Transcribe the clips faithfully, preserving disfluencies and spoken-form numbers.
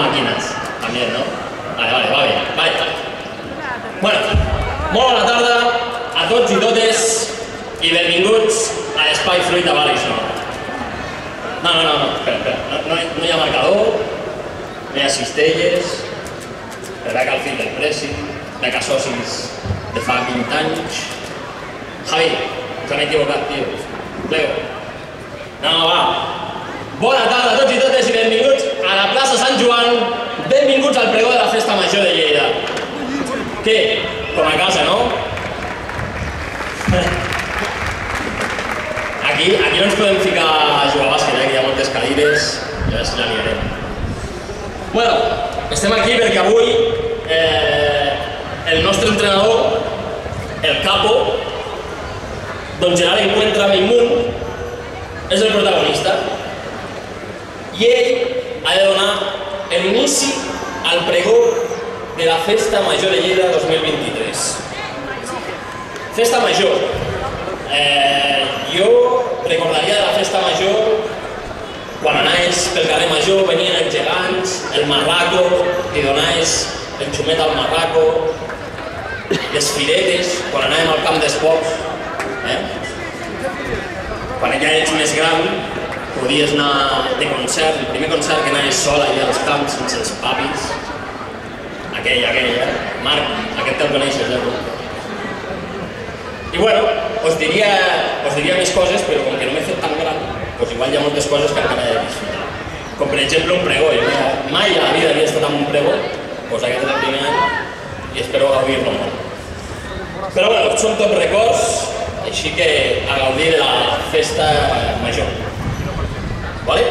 màquines, també, no? Vale, vale, va bé, vale. Bueno, molt bona tarda a tots i totes i benvinguts a l'Espai Fruit de Valls Nord. No, no, no, espera, espera, no hi ha marcador, no hi ha cistelles, de beca al fill del preci, beca socis de fa vint anys. Javi, se m'he equivocat, tio. Plego. No, no, va. Bona tarda a tots i totes i benvinguts a la plaça Sant Joan. Benvinguts al pregó de la Festa Major de Lleida. Què? Com a casa, no? Aquí, aquí no ens podem ficar a jugar a bàsquet, eh? Que hi ha moltes cadires i a veure si la liarem. Bueno, estem aquí perquè avui eh, el nostre entrenador, el capo, don Gerard Encuentra Bellmunt, és el protagonista i ell ha de donar l'inici al pregó de la Festa Major de Lleida dos mil vint-i-tres. Festa Major. Eh, jo recordaria de la Festa Major quan anaves pel carrer Major, venien els gegants, el marraco, li donaves el xumet al marraco, les firetes, quan anàvem al camp d'esports. Eh? Quan ja ets més gran, podies anar de concert, el primer concert que anaves sol allà als camps, sense els papis. Aquell, aquell, eh? Marc, aquest te'l coneixes, eh? I bueno, us diria, us diria més coses, però com que no m'he fet tan gran, doncs igual hi ha moltes coses que encara he de disfrutar. Com per exemple un pregó. Jo mai a la vida havia estat en un pregó, doncs aquest és el primer any i espero gaudir-lo molt. Però bueno, són tots records, així que a gaudir de la Festa Major. Vale?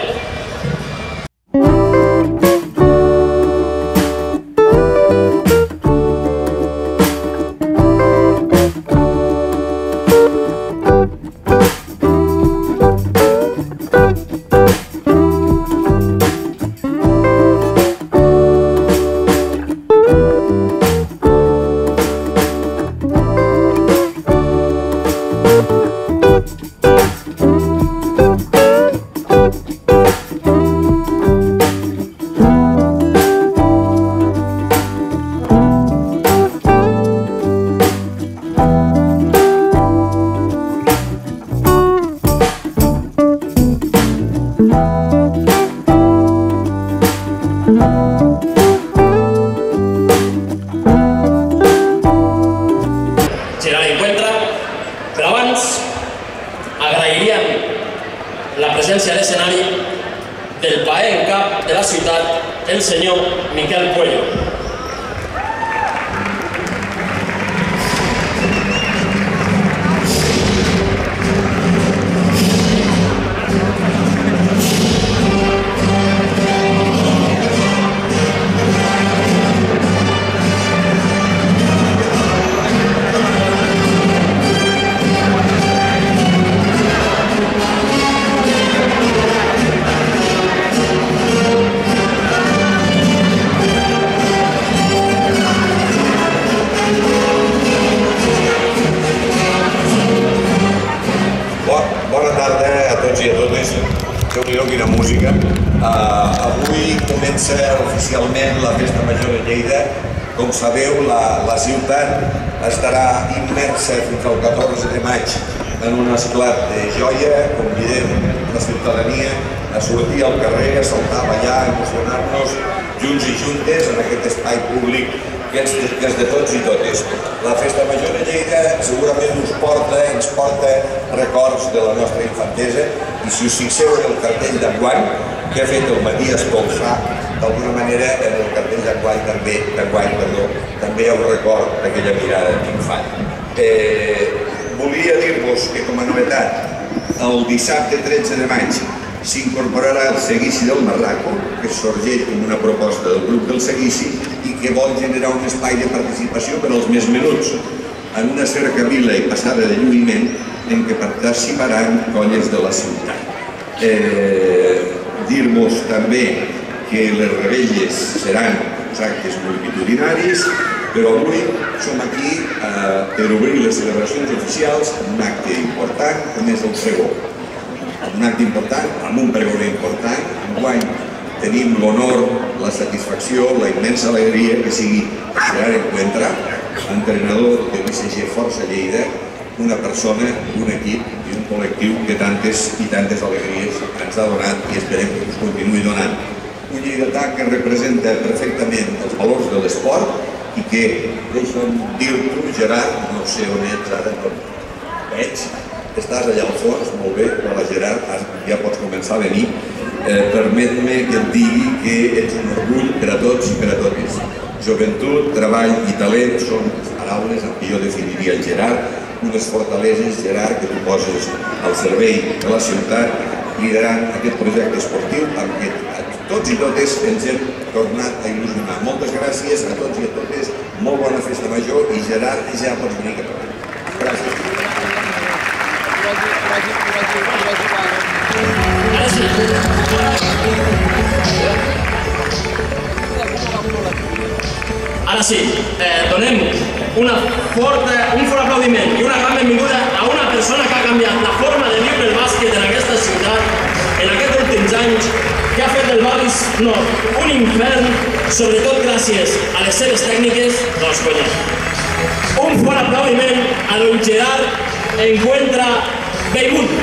Si us fixeu en el cartell d'enguany, que ha fet el Matías Colsà, d'alguna manera en el cartell d'enguany també, d'enguany, perdó, també hi ha un record d'aquella mirada d'infant. Eh, volia dir-vos que com a novetat, el dissabte tretze de maig s'incorporarà el seguici del Marraco, que sorgeix com una proposta del grup del seguici i que vol generar un espai de participació per als més menuts, en una cercavila i passada de lluïment en què participaran colles de la ciutat. Eh, Dir-vos també que les revetlles seran uns actes multitudinaris, però avui som aquí eh, per obrir les celebracions oficials amb un acte important com és el pregó. Un acte important, amb un pregoner important. Enguany tenim l'honor, la satisfacció, la immensa alegria que sigui Gerard Encuentra, entrenador de l'I C G Força Lleida, una persona, un equip i un col·lectiu que tantes i tantes alegries ens ha donat i esperem que ens continuï donant. Un lleidatà que representa perfectament els valors de l'esport i que, deixa'm dir-t'ho, Gerard, no sé on ets ara, no veig, estàs allà al fons, molt bé, hola Gerard, ja pots començar a venir. Permet-me que et digui que ets un orgull per a tots i per a totes. Joventut, treball i talent són les paraules amb què jo definiria el Gerard, unes fortaleses, Gerard, que tu poses al servei de la ciutat, liderant aquest projecte esportiu amb què tots i totes ens hem tornat a il·lusionar. Moltes gràcies a tots i a totes, molt bona festa major i Gerard, ja pots venir cap a mi. Gràcies. Ara sí. Ara sí, eh, donem una forta, un fort aplaudiment i una gran benvinguda a una persona que ha canviat la forma de viure el bàsquet en aquesta ciutat en aquests últims anys, que ha fet del Valls Nord un infern, sobretot gràcies a les seves tècniques, doncs conya. Un fort aplaudiment a don Gerard Encuentra Bellmunt.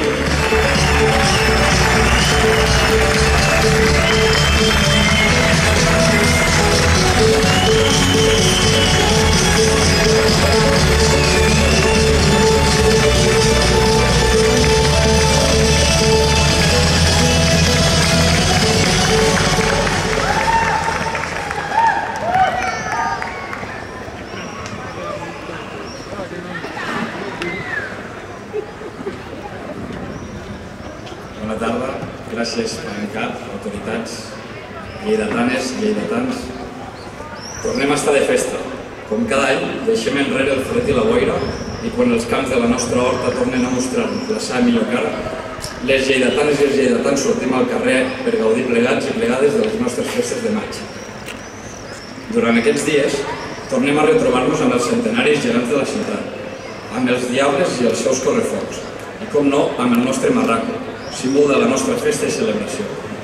Bona tarda, gràcies per l'encap, autoritats, lleidatanes, lleidatans. Tornem a estar de festa. Com cada any, deixem enrere el fred i la boira i quan els camps de la nostra horta tornen a mostrar-nos la seva millor cara, les lleidatanes i els lleidatans sortim al carrer per gaudir plegats i plegades de les nostres festes de maig. Durant aquests dies, tornem a retrobar-nos amb els centenaris gegants de la ciutat, amb els diables i els seus correfocs, i com no, amb el nostre marraco, símbol de la nostra festa i celebració.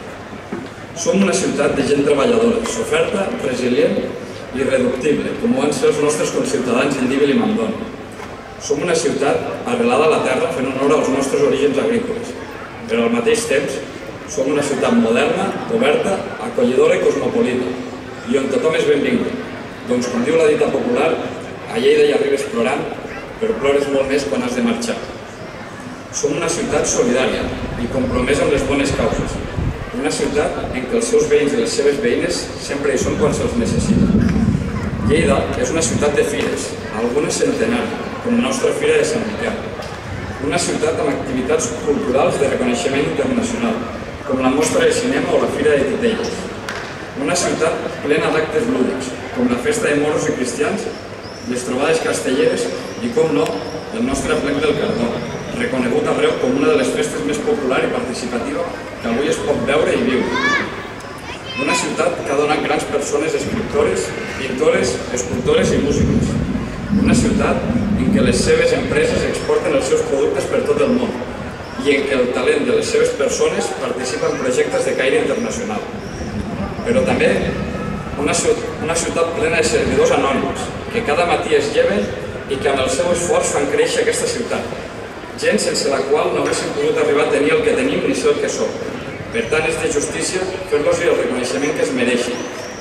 Som una ciutat de gent treballadora, soferta, resilient i irreductible, com ho van ser els nostres conciutadans Indíbil i Mandón. Som una ciutat arrelada a la terra fent honor als nostres orígens agrícoles, però al mateix temps som una ciutat moderna, oberta, acollidora i cosmopolita, i on tothom és benvingut. Doncs, com diu la dita popular, a Lleida hi arribes plorant, però plores molt més quan has de marxar. Som una ciutat solidària i compromesa amb les bones causes. Una ciutat en què els seus veïns i les seves veïnes sempre hi són quan se'ls necessita. Lleida és una ciutat de fires, algunes centenars, com la nostra Fira de Sant Miquel. Una ciutat amb activitats culturals de reconeixement internacional, com la Mostra de Cinema o la Fira de Titelles. Una ciutat plena d'actes lúdics, com la Festa de Moros i Cristians, les trobades castelleres i, com no, el nostre Aplec del Cardó, reconegut arreu com una de les festes més popular i participativa que avui es pot veure i viure. Una ciutat que ha donat grans persones escriptores, pintores, escultores i músics. Una ciutat en què les seves empreses exporten els seus productes per tot el món i en què el talent de les seves persones participa en projectes de caire internacional. Però també una ciutat plena de servidors anònims, que cada matí es lleven i que amb el seu esforç fan créixer aquesta ciutat. Gent sense la qual no haguéssim pogut arribar a tenir el que tenim ni ser el que som. Per tant, és de justícia fer-los el reconeixement que es mereixin.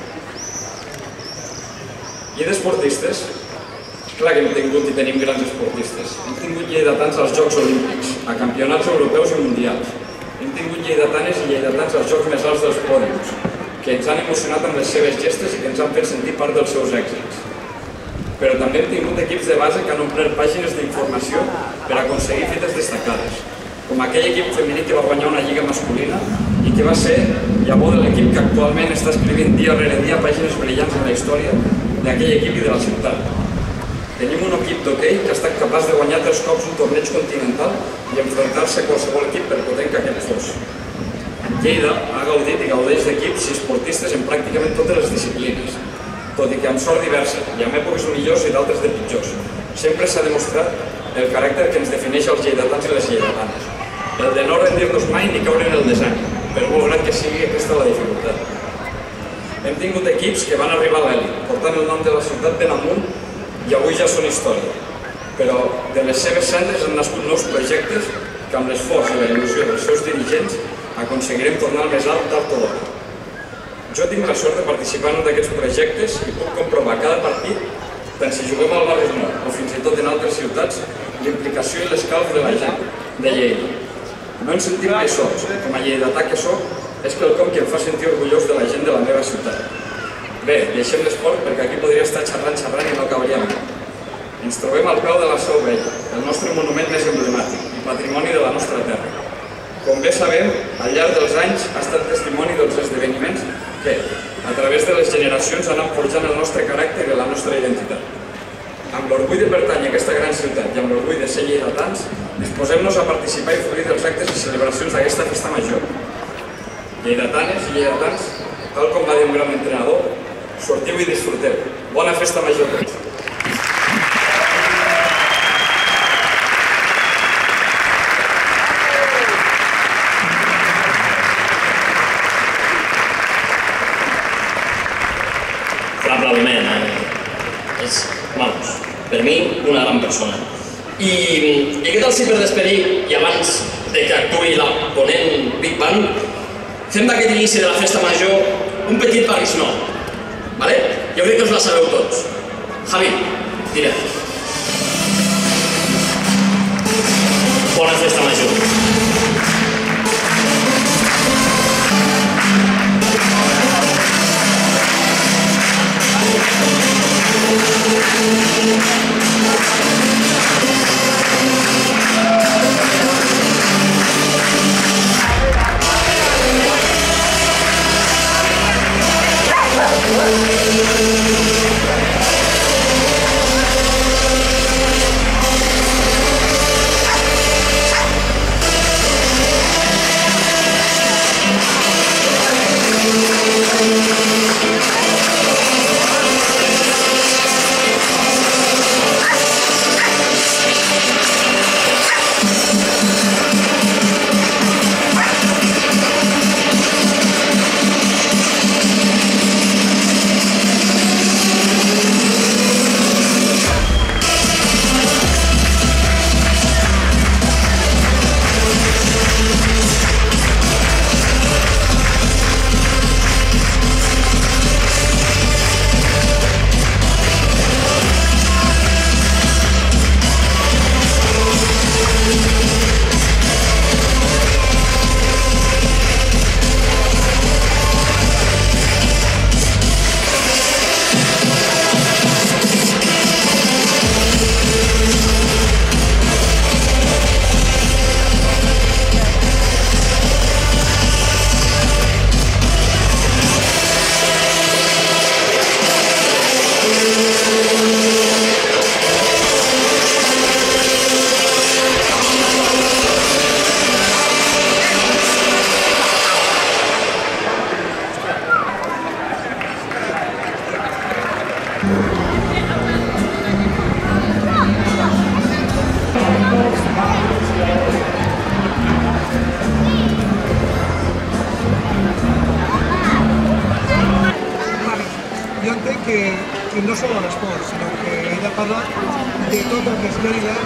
I d'esportistes? Clar que hem tingut i tenim grans esportistes. Hem tingut lleidatans als Jocs Olímpics, a campionats europeus i mundials. Hem tingut lleidatanes i lleidatans als jocs més alts dels pòdiums, que ens han emocionat amb les seves gestes i que ens han fet sentir part dels seus èxits. Però també hem tingut equips de base que han omplert pàgines d'informació per aconseguir fites destacades, com aquell equip femení que va guanyar una lliga masculina i que va ser llavor de l'equip que actualment està escrivint dia rere dia pàgines brillants en la història d'aquell equip i de la ciutat. Tenim un equip d'hoquei que ha estat capaç de guanyar tres cops un torneig continental i enfrontar-se a qualsevol equip per potent que aquest fos. Lleida ha gaudit i gaudeix d'equips i esportistes en pràcticament totes les disciplines, tot i que amb sort diversa, i amb èpoques millors i d'altres de pitjors. Sempre s'ha demostrat el caràcter que ens defineix els lleidatans i les lleidatanes. El de no rendir-nos mai ni caure en el desànim, per molt gran que sigui aquesta la dificultat. Hem tingut equips que van arribar a l'elit, portant el nom de la ciutat ben amunt i avui ja són història. Però de les seves cendres han nascut nous projectes que amb l'esforç i la il·lusió dels seus dirigents aconseguirem tornar al més alt tard o d'hora. Jo tinc la sort de participar en un d'aquests projectes i puc comprovar cada partit, tant si juguem al Barri Nord o fins i tot en altres ciutats, l'implicació i l'escalf de la gent de Lleida. No ens sentim mai sols, com a lleidatà que soc, és quelcom que em fa sentir orgullós de la gent de la meva ciutat. Bé, deixem l'esport perquè aquí podria estar xerrant, xerrant i no acabaríem. Ens trobem al peu de la Seu Vella, el nostre monument més emblemàtic i patrimoni de la nostra terra. Com bé sabem, al llarg dels anys ha estat testimoni dels esdeveniments que, a través de les generacions, han anat forjant el nostre caràcter i la nostra identitat. Amb l'orgull de pertànyer a aquesta gran ciutat i amb l'orgull de ser lleidatans, disposem-nos a participar i fruir dels actes i celebracions d'aquesta festa major. Lleidatanes i lleidatans, tal com va dir un gran entrenador, sortiu i disfruteu. Bona festa major a tots! L'aplaudiment, eh? És, vamos, per mi, una gran persona. I, i què tal si per despedir, i abans de que actuï la ponent Big Band, fem d'aquest inici de la festa major un petit Paris Nou, vale? Jo crec que us la sabeu tots. Javi, tira. Bona festa major. que no solo l'esport, sinó que he de parlar de tot el que és Lleida.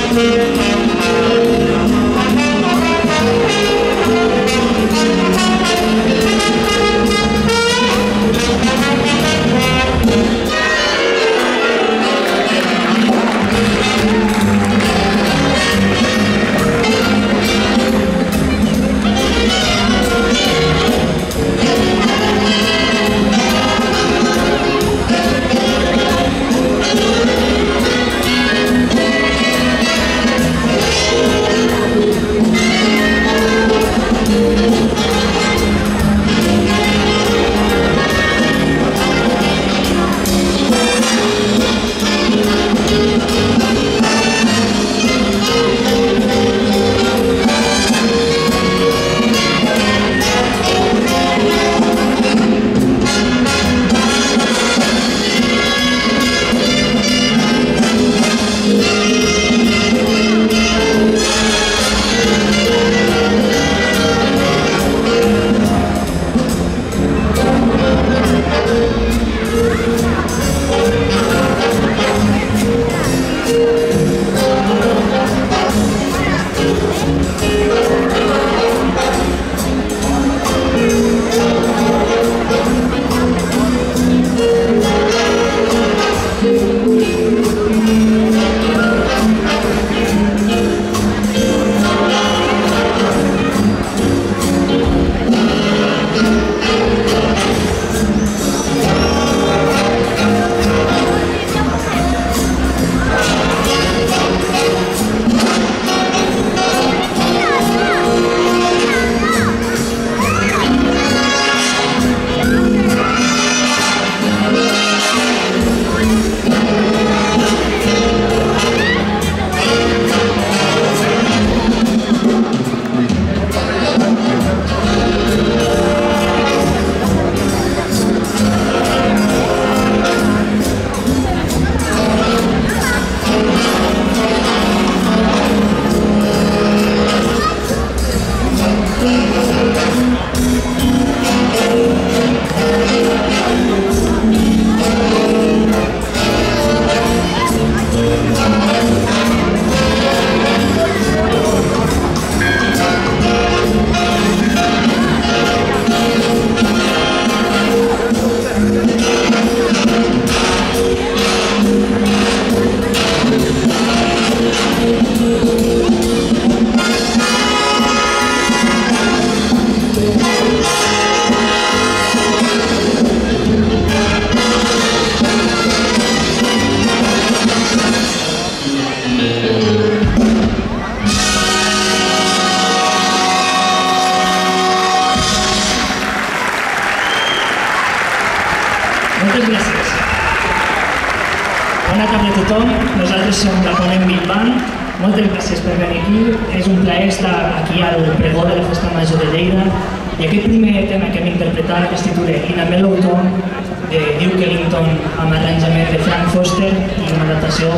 tothom, nosaltres som la Ponent Big Band, moltes gràcies per venir aquí, és un plaer estar aquí al pregó de la Festa Major de Lleida i aquest primer tema que hem interpretat es titula In a Mellow Tone de Duke Ellington amb arranjament de Frank Foster i una adaptació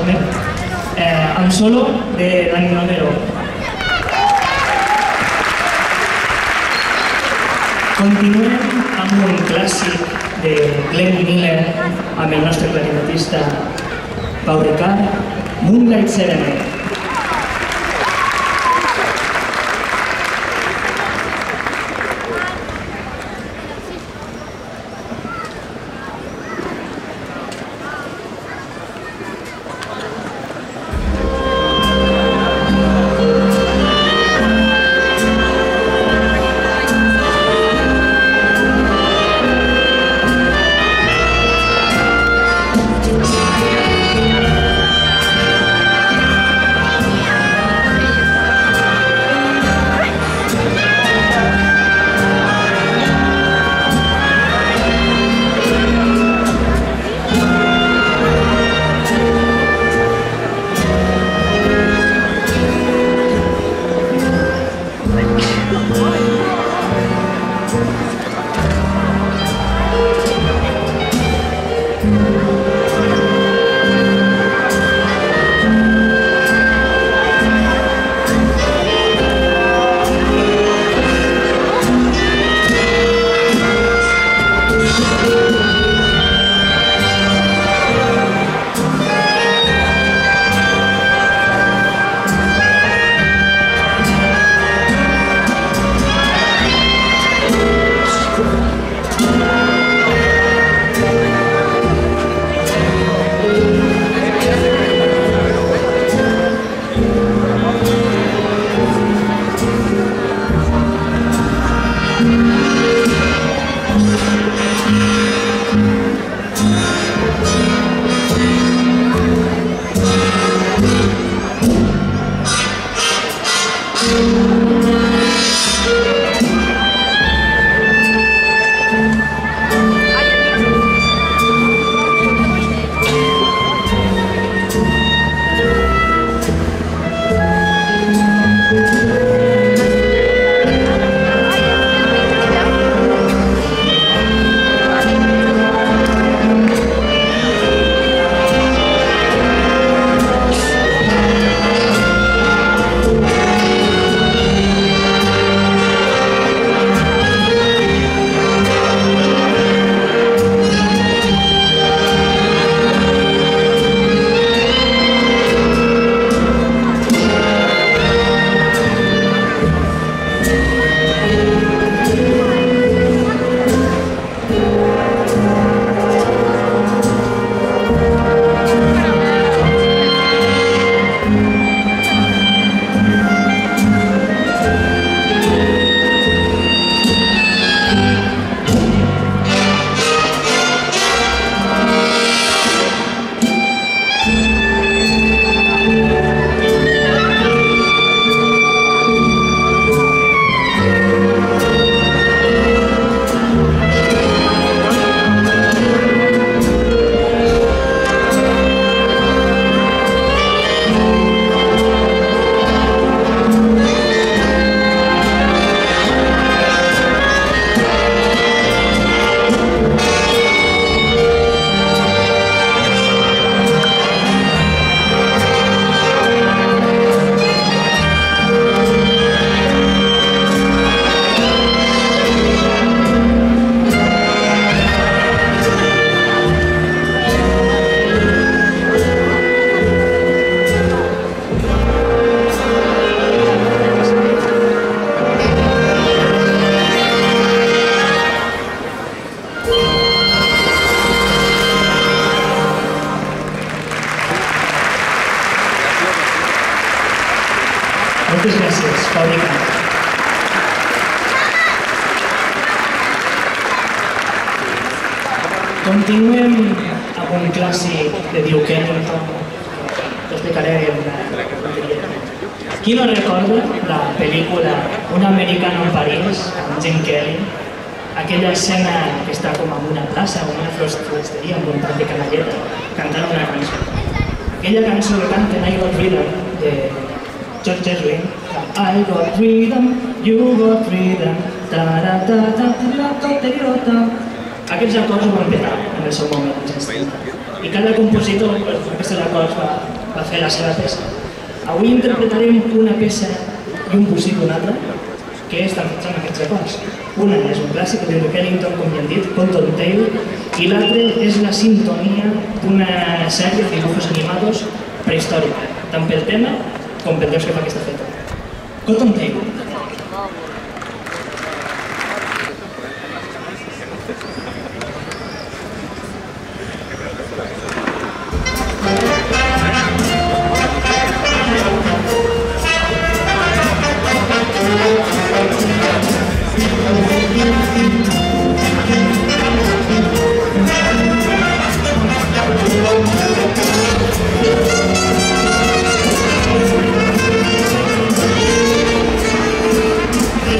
eh, amb solo de Dani Romero. Continuem amb un clàssic de Glenn Miller amb el nostre clarinetista Pau Ricard, Moonlight Serenade. Moltes gràcies, fabricant. Continuem amb un clàssic de Duke Ellington. Us explicaré una tonteria. Qui no recorda la pel·lícula Un americano en París, amb Jim Kelly? Aquella escena que està com en una plaça o una floristeria amb un tant de canalleta cantant una cançó. Aquella cançó que canten I Got Rhythm de George Gershwin. I got rhythm, you got rhythm, ta-ra-ta-ta-ta-ta-ta-ta-ta. Aquests acords ho van petar en el seu moment, als setanta. I cada compositor, per fer aquests acords, va, va fer la seva peça. Avui interpretarem una peça i un possible una altra que estan fets amb aquests acords. Una és un clàssic de Duke Ellington, com ja hem dit, Cotton Tail, i l'altra és la sintonia d'una sèrie de dibujos animados prehistòrica, tant pel tema com pel temps que fa aquesta feta. Cotton Tail. We'll be right back.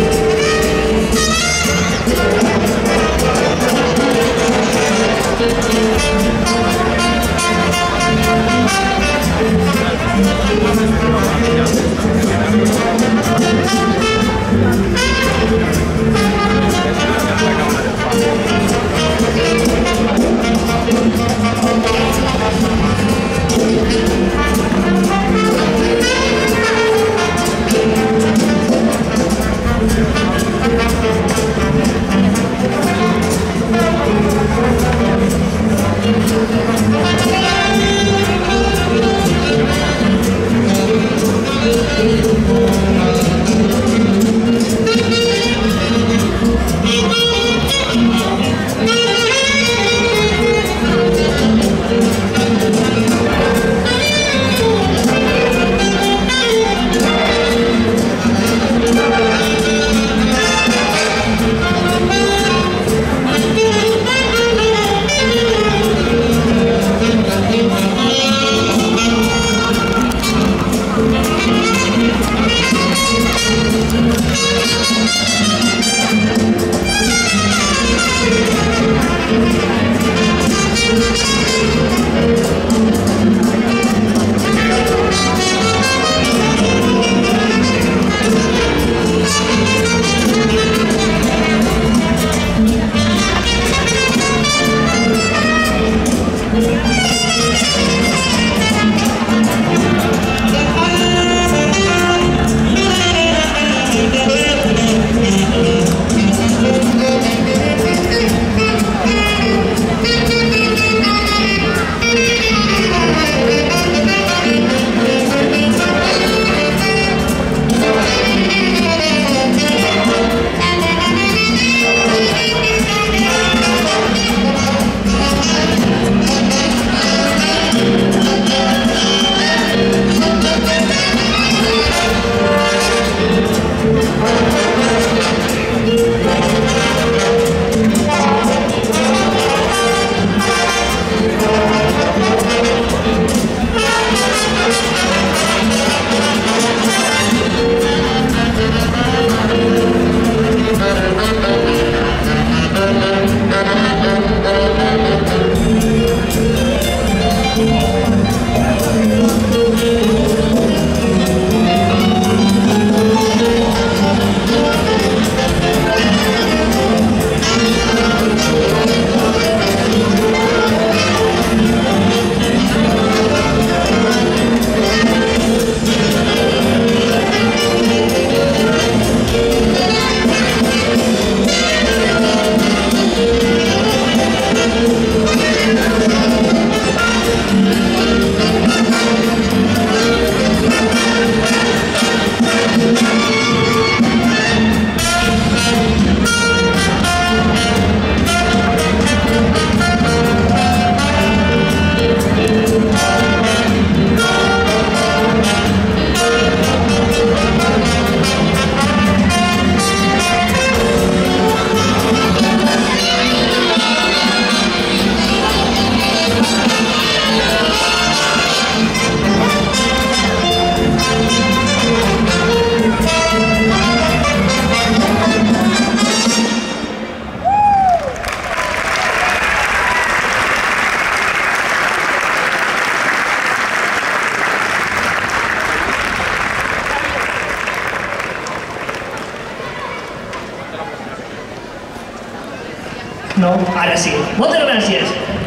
No, ara sí. Moltes gràcies!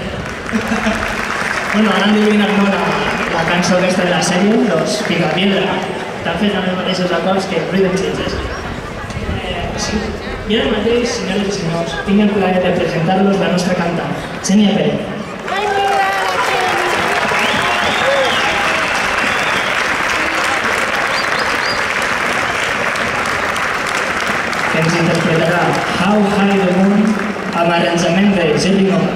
Bueno, ara han d'il·luminar-me la, la cançó aquesta de la sèrie, Los Picapiedra. Estan fent els mateixos acords que Ruido Sitges. Eh, sí. I ara mateix, senyores i senyors, tinc el plaer de presentar-los la nostra cantant, Xènia Pérez. Que ens interpretarà How High the Moon amb arranjament de Jerry Moore.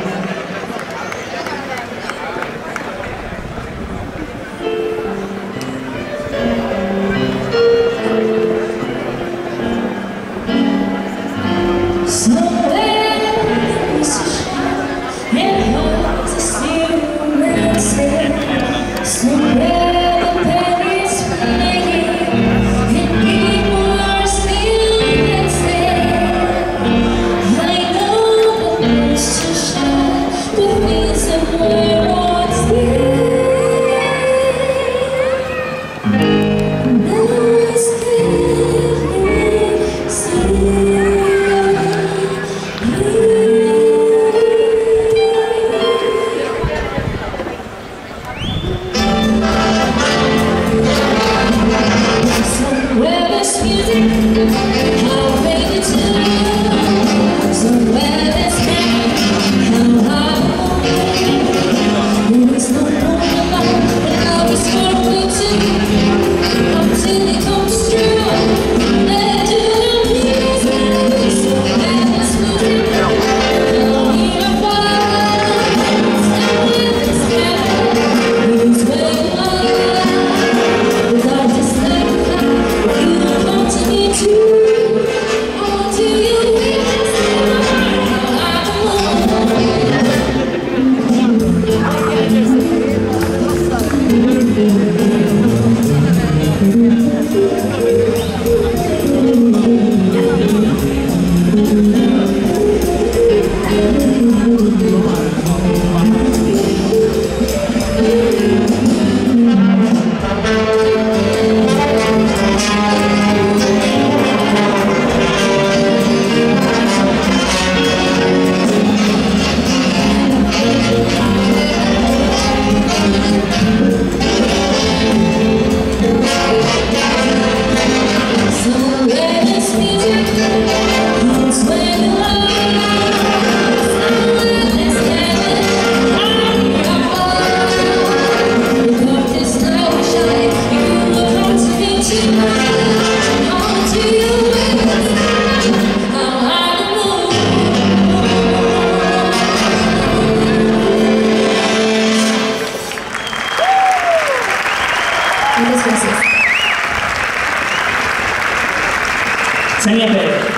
Xènia Pérez.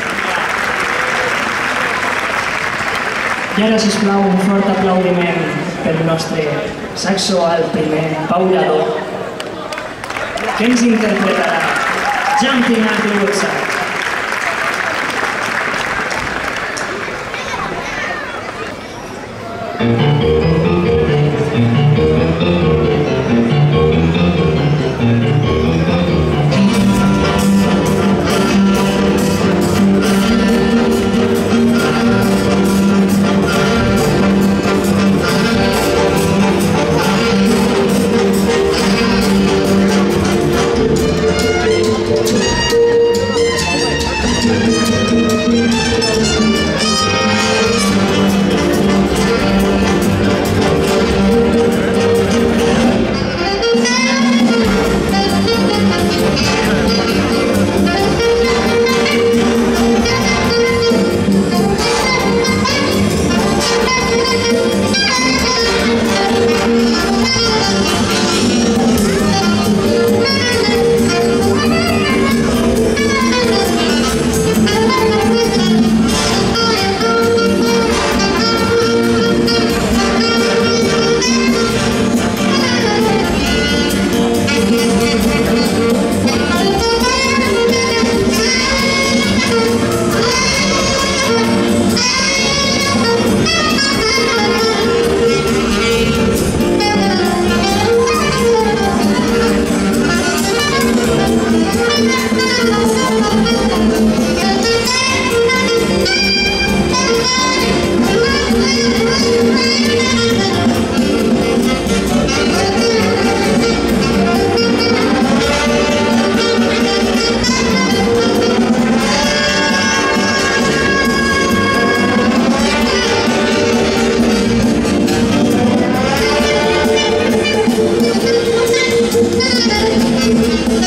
I ara, sisplau, un fort aplaudiment pel nostre saxo alt primer, Pau Lladó, que ens interpretarà Jumping at the Woodside.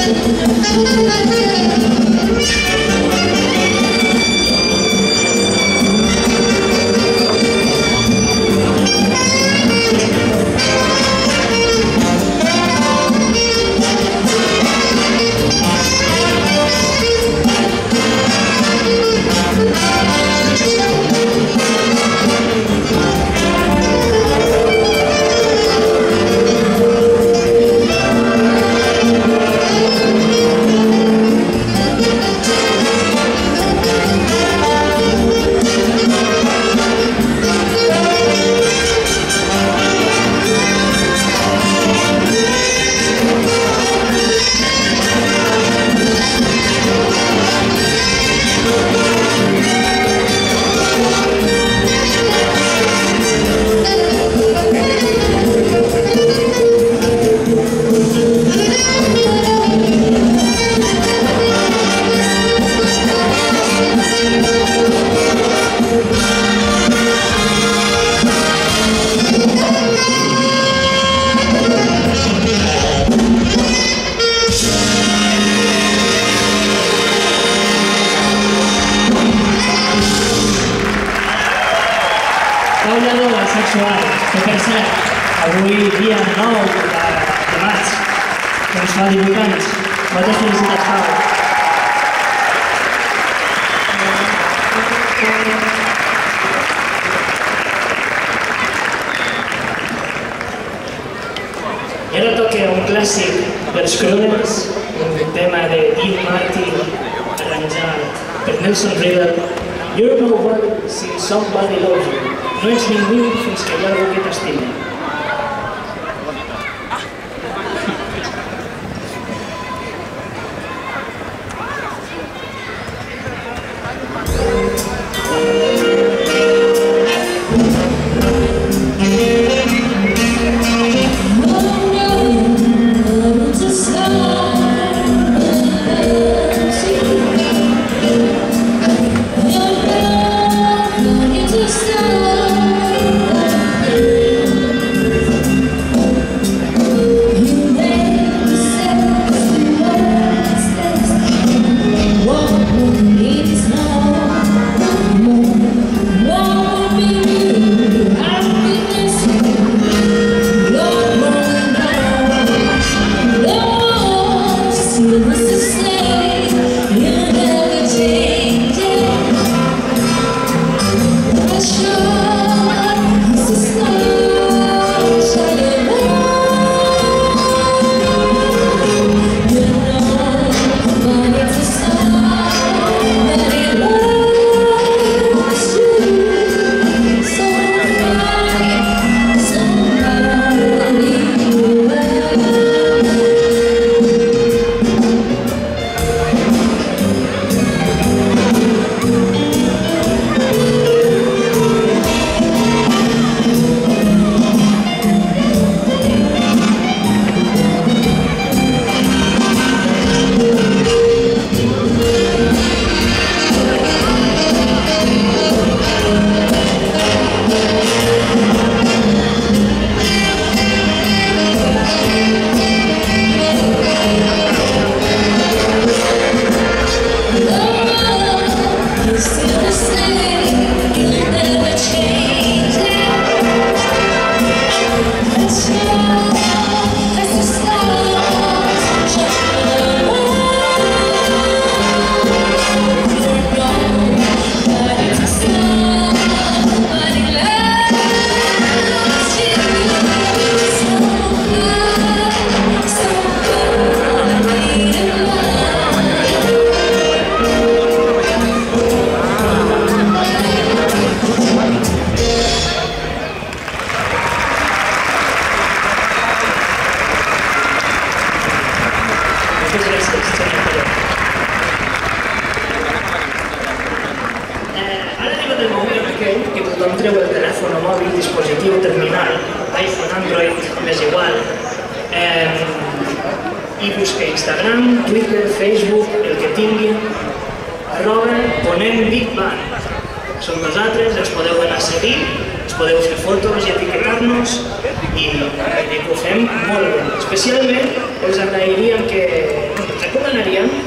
sexual, que per cert, avui dia nou de maig, doncs fa divuit anys. Moltes felicitats, Pau. I ara toca un clàssic dels Crooners, un tema de Dean Martin, arranjat per Nelson Riddle. You're nobody since somebody loves you. No ets ningú fins que hi ha algú que t'estimi.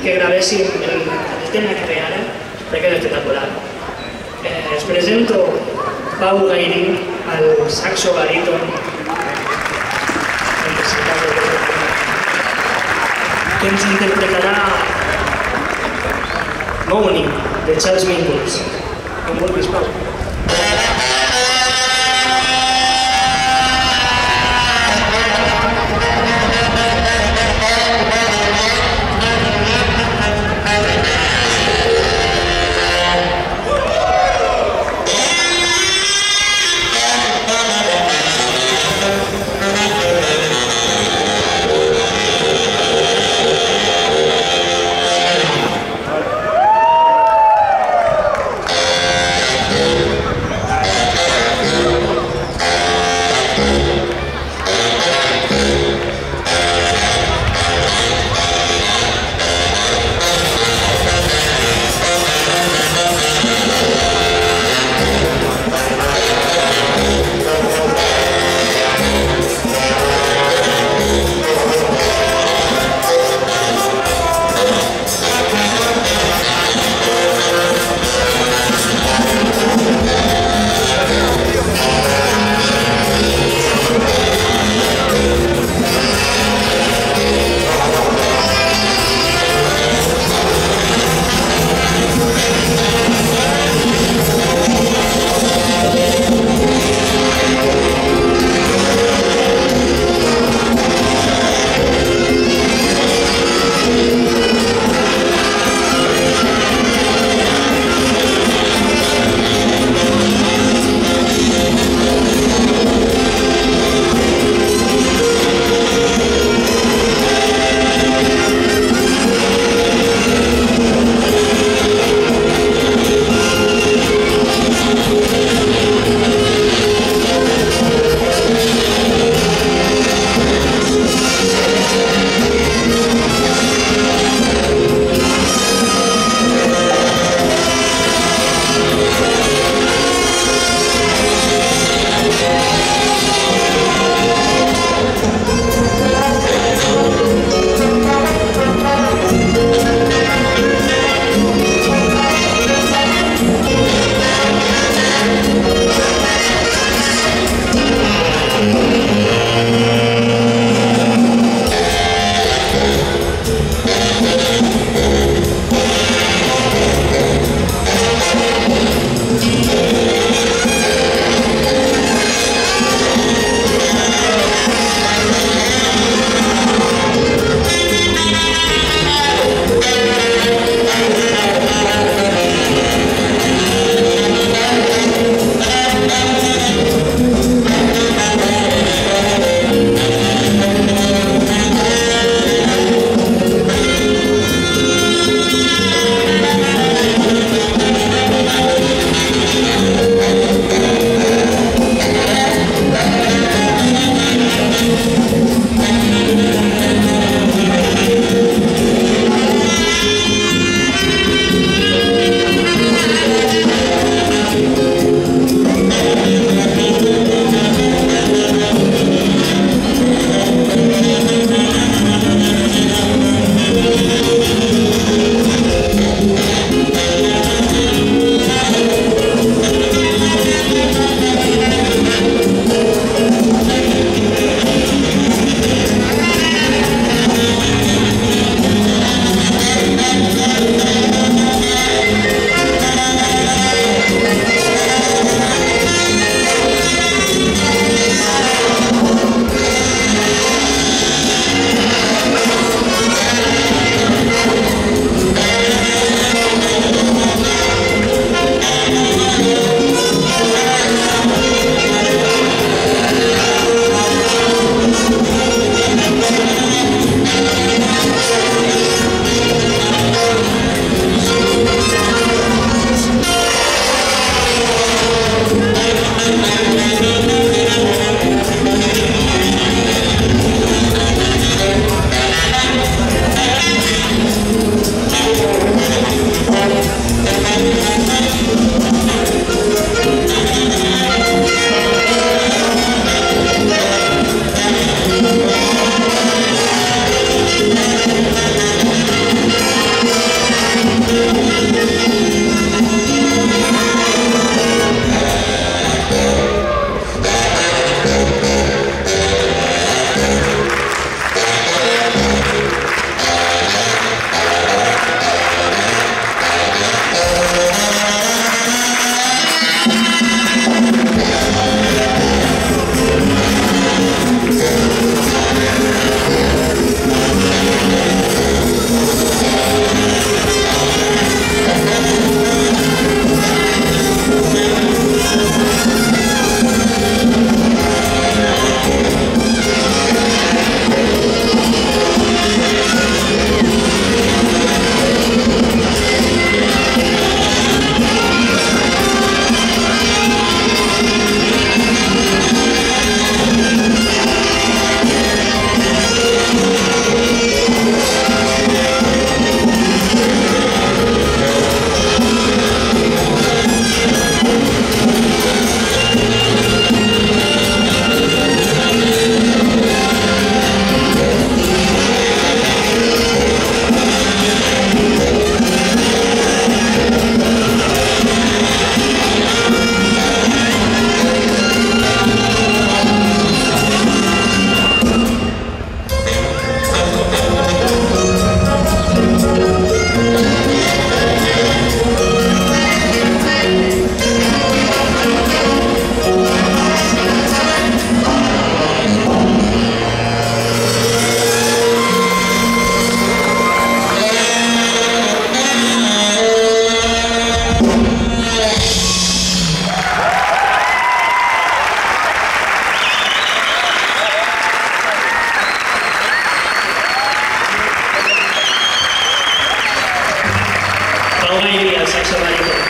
que gravéssim el, el tema que ve ara, perquè és espectacular. Eh, us presento Pau Gairí, el saxo baríton, que ens interpretarà Morning, de Charles Mingus. Com vulguis, Pau. Thank Pau Gairí, el saxo baríton.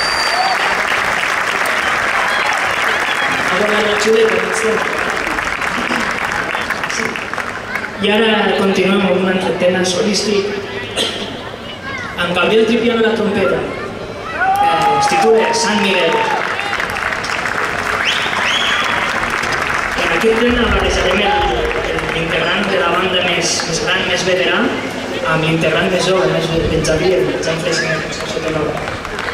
Ha donat la xuleta, no estem? I ara continuem amb un altre tema solístic amb Gabriel Tripiano a la trompeta. Es titula Sant Miguel. En aquest tema barrejarem l'integrant de la banda més gran, més veterà, amb l'integrant més jove, el Xavier, el Jan Fresquer, que està sota nova.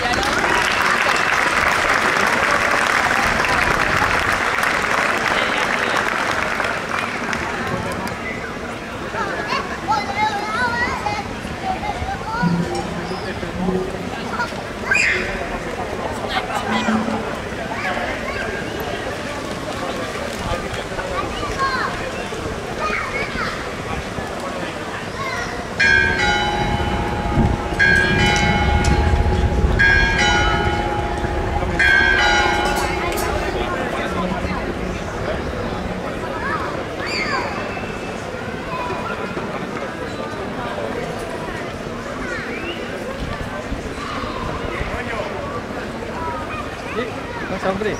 Hombre.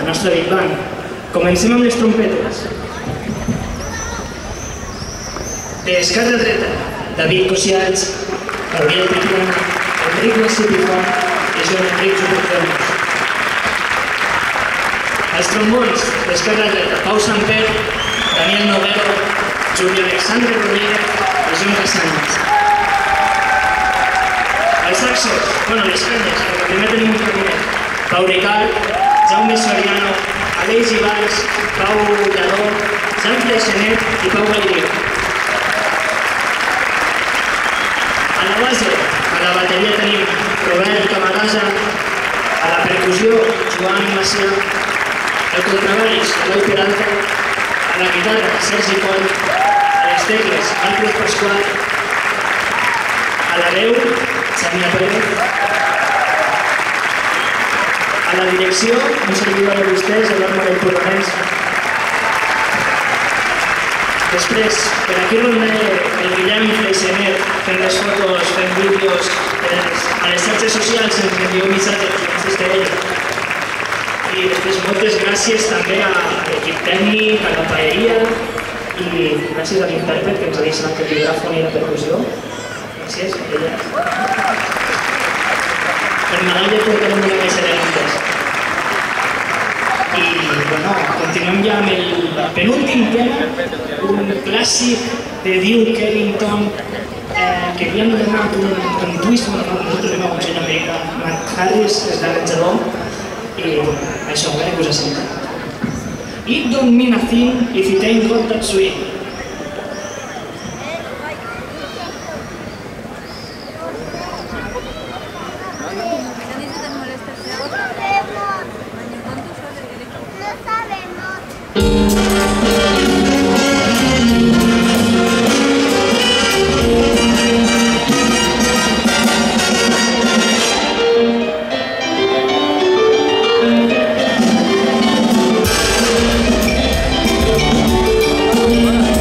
el nostre Big Bang. Comencem amb les trompetes. D'esquerra a dreta, David Cosiats, Gabriel Piquena, Enric Massipifont i Joan Enric Superfemus. Els trombons, d'esquerra a dreta, Pau Samper, Daniel Noguero, Juli Alexandre Rodríguez i Joan Casanyes. Els saxos, bueno, les canyes, perquè primer tenim un cabinet. Pau Ricard, Jaume Soriano, Aleix Ibars, Pau Lladó, Sant Freixenet i Pau Galleriu. A la base, a la bateria tenim Robert Camarasa, a la percussió Joan Macià, al contrabaix Eloi Peralta, a la guitarra Sergi Coll, a les tecles Alfred Pasqual, a la veu Xavier Pérez, a la direcció un servidor de vostès, Eduard Morell Polonès. Després, per aquí ronda el Guillem Freixenet fent les fotos, fent vídeos a les xarxes socials, ens envieu missatges des d'ell. I després moltes gràcies també a l'equip tècnic, a la paeria i gràcies a l'intèrpret que ens ha deixat el vibràfon i la percussió. Gràcies a ella. Per Nadal ja portem una caixa de lentes. I, bueno, continuem ja amb el penúltim tema, un clàssic de Duke Ellington que havíem donat un twist, nosaltres hem aconsellat americà, Mark Harris, és l'arranjador, i això, a veure què us sembla. It don't mean a thing if it ain't got that swing. Thank you.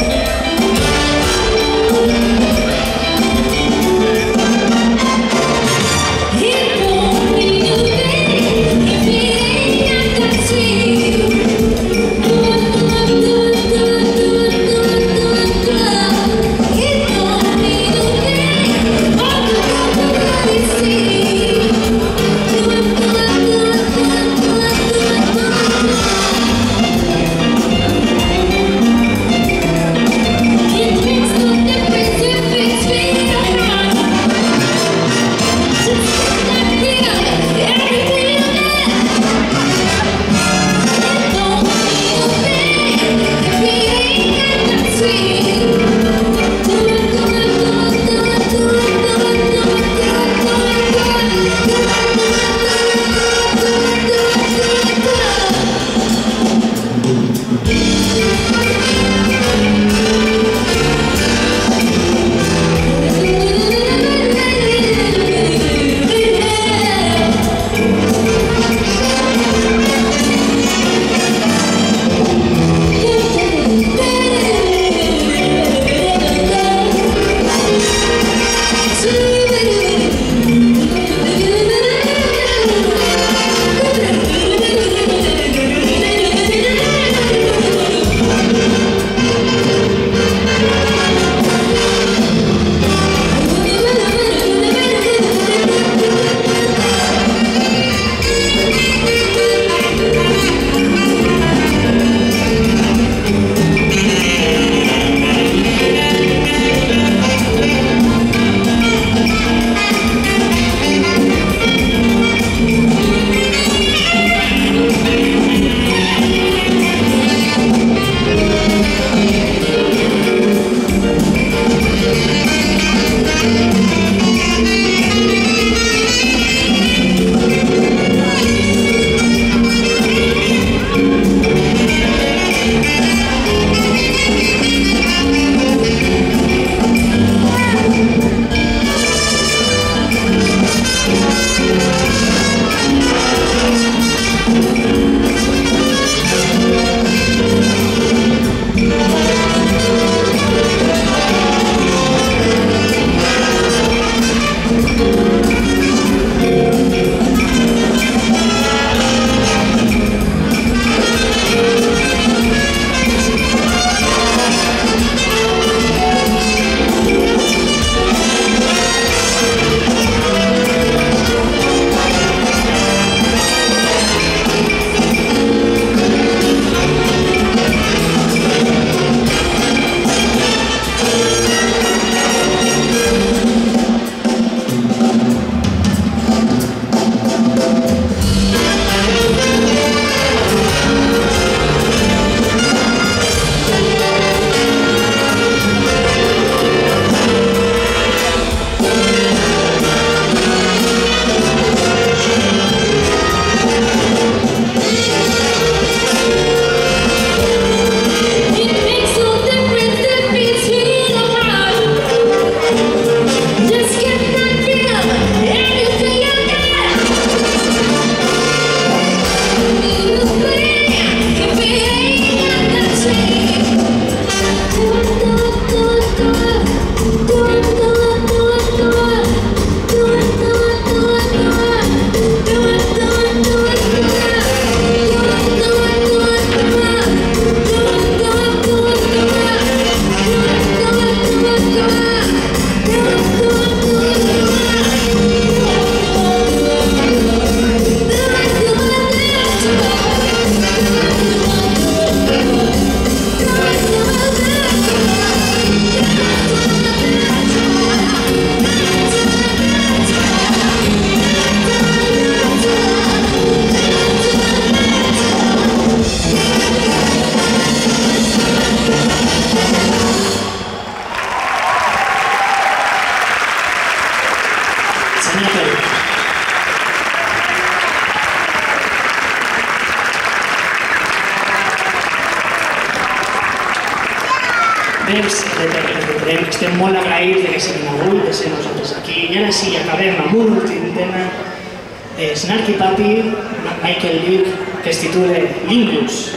temps, estem molt agraïts que siguin avui, de ser nosaltres aquí. I ara sí, acabem amb un últim tema de Snarky Puppy, Michael Leake, que es titula Lingus.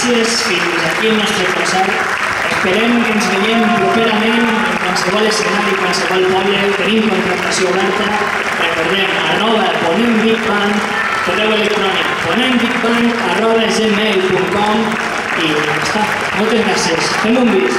gràcies, fins aquí el nostre concert. Esperem que ens veiem properament en qualsevol escenari, qualsevol poble. Tenim contractació oberta. Recordem, arroba Ponent Big Band, correu electrònic ponentbigband arroba gmail punt com i ja està. Moltes gràcies. Fem un bis.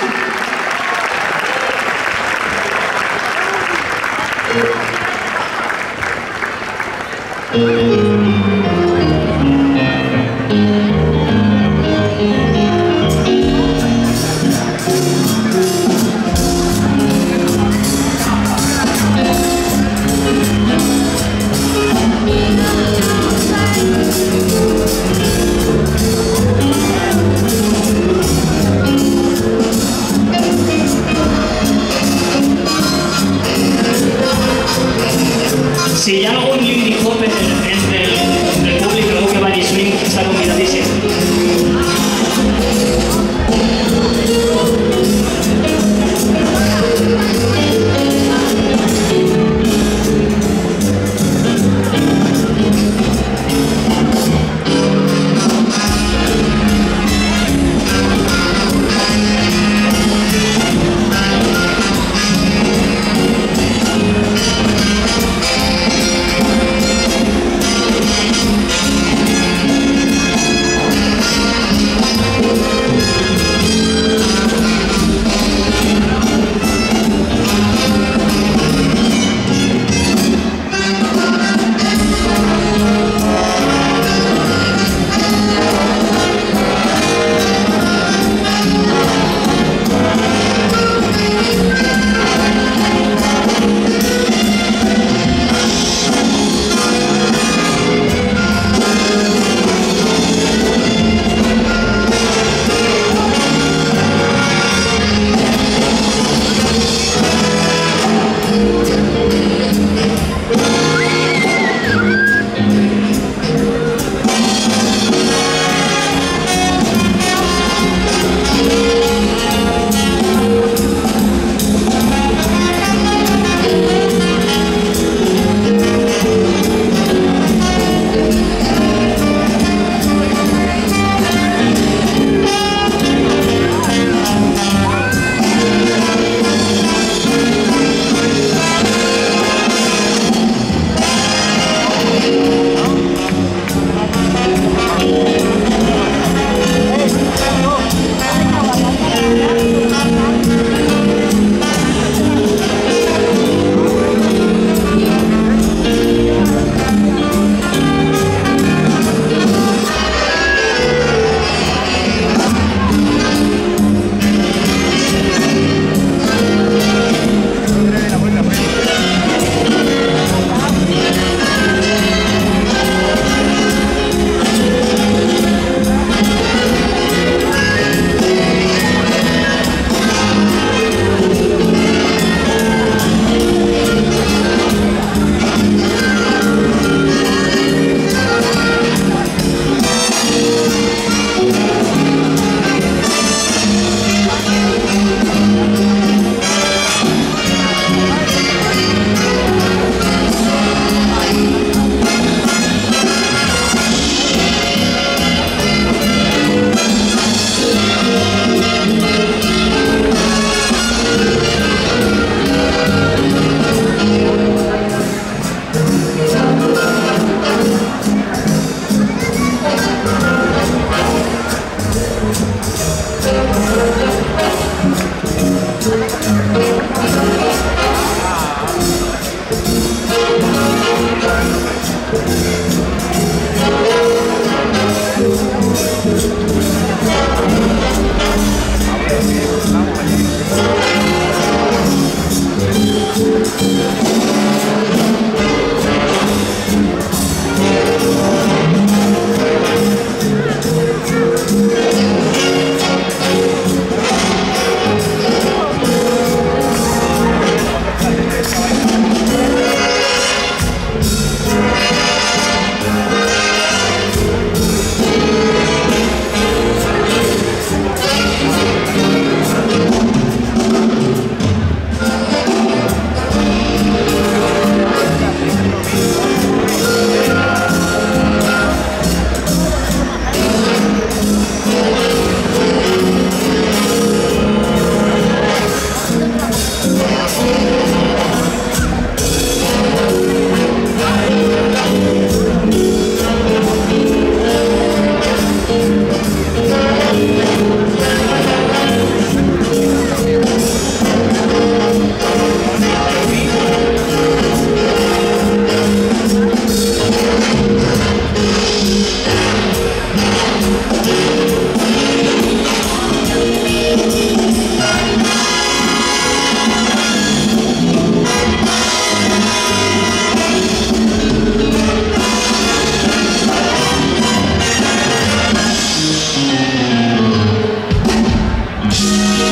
Si hi ha algun Lindy Hopper entre el públic, algú que balli swing, està convidadíssim.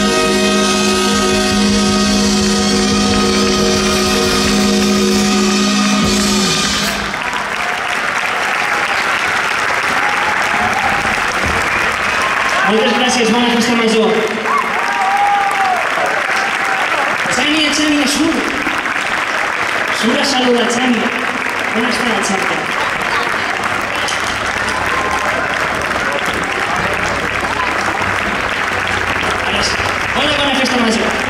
Moltes gràcies, bona festa major. Xènia, Xènia, surt. Surt a saludar, Xènia. On està la Xènia? Bona, bona festa major.